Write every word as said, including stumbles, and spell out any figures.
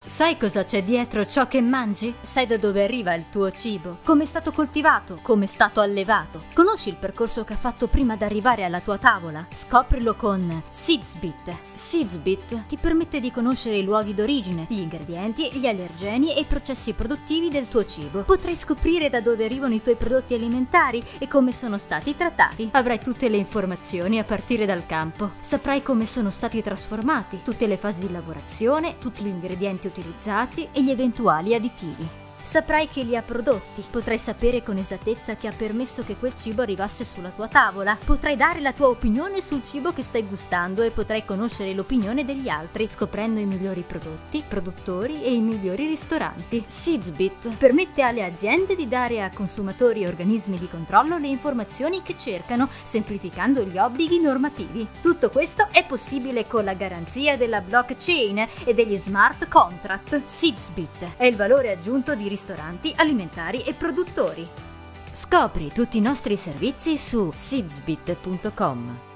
Sai cosa c'è dietro ciò che mangi? Sai da dove arriva il tuo cibo? Come è stato coltivato? Come è stato allevato? Conosci il percorso che ha fatto prima di arrivare alla tua tavola? Scoprilo con Seedsbit. Seedsbit ti permette di conoscere i luoghi d'origine, gli ingredienti, gli allergeni e i processi produttivi del tuo cibo. Potrai scoprire da dove arrivano i tuoi prodotti alimentari e come sono stati trattati. Avrai tutte le informazioni a partire dal campo. Saprai come sono stati trasformati, tutte le fasi di lavorazione, tutti gli ingredienti utilizzati e gli eventuali additivi. Saprai chi li ha prodotti, potrai sapere con esattezza che ha permesso che quel cibo arrivasse sulla tua tavola, potrai dare la tua opinione sul cibo che stai gustando e potrai conoscere l'opinione degli altri, scoprendo i migliori prodotti, produttori e i migliori ristoranti. Seedsbit permette alle aziende di dare a consumatori e organismi di controllo le informazioni che cercano, semplificando gli obblighi normativi. Tutto questo è possibile con la garanzia della blockchain e degli smart contract. Seedsbit è il valore aggiunto di ristoranti, alimentari e produttori. Scopri tutti i nostri servizi su seedsbit punto com.